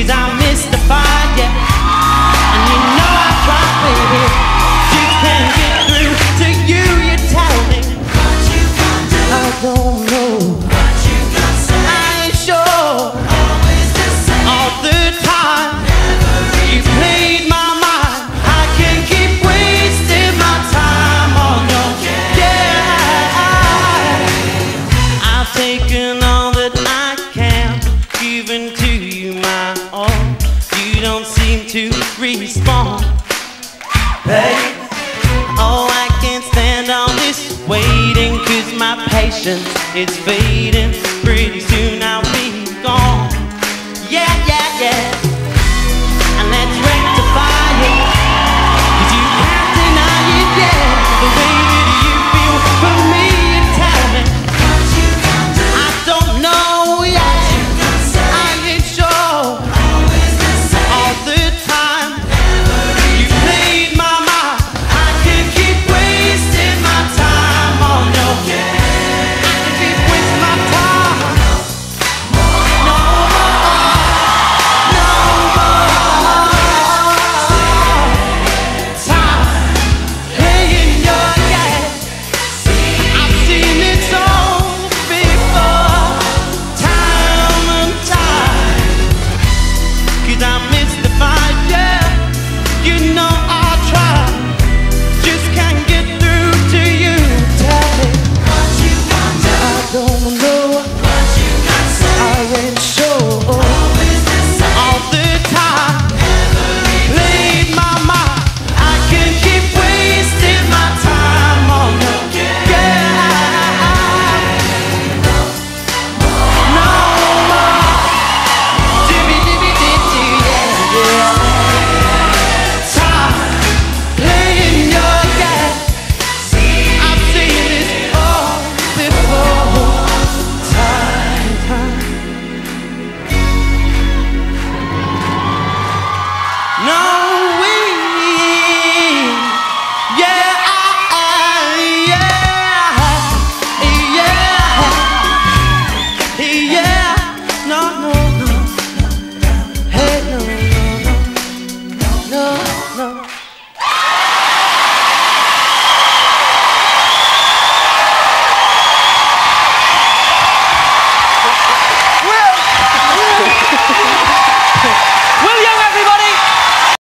'cause I'm mystified, yeah. And you know I try, baby. Just can't get through to you, you tell me what you gonna do. I don't know what you gonna say. I ain't sure. Always the same. All the time. You played my mind. I can't keep wasting my time on your I've taken all that I can, given to you my all. You don't seem to respond, babe. Oh, I can't stand all this waiting, 'cause my patience is fading.